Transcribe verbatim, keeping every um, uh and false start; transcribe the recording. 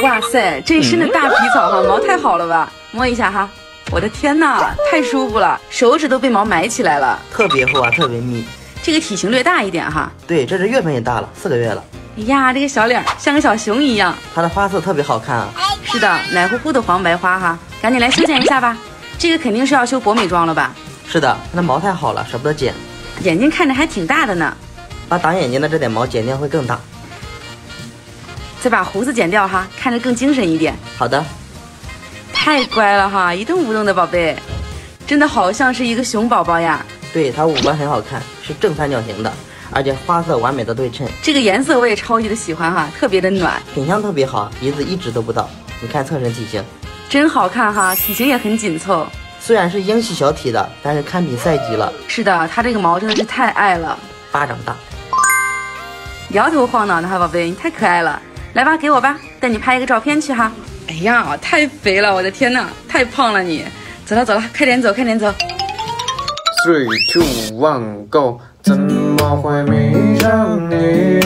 哇塞，这一身的大皮草哈，毛太好了吧？摸一下哈，我的天哪，太舒服了，手指都被毛埋起来了， 特别厚啊，特别密。 这个体型略大一点哈。 对，这只月份也大了，四个月了。 哎呀，这个小脸像个小熊一样， 它的花色特别好看啊。 是的，奶乎乎的黄白花哈，赶紧来修剪一下吧。这个肯定是要修博美妆了吧？ 是的，它的毛太好了，舍不得剪。 眼睛看着还挺大的呢， 把挡眼睛的这点毛剪掉会更大。 再把胡子剪掉哈，看着更精神一点。 好的。 太乖了哈，一动不动的宝贝，真的好像是一个熊宝宝呀。 对，它五官很好看，是正三角形的，而且花色完美的对称。 这个颜色我也超级的喜欢哈，特别的暖， 品相特别好，鼻子一直都不到。你看侧身体型， 真好看哈，体型也很紧凑。 虽然是英系小体的，但是堪比赛级了。 是的，它这个毛真的是太爱了， 巴掌大。 摇头晃脑的哈，宝贝，你太可爱了。来吧，给我吧，带你拍一个照片去哈。哎呀，太肥了，我的天哪，太胖了你。走了走了，快点走，快点走。 three two one go， 怎么会迷上你？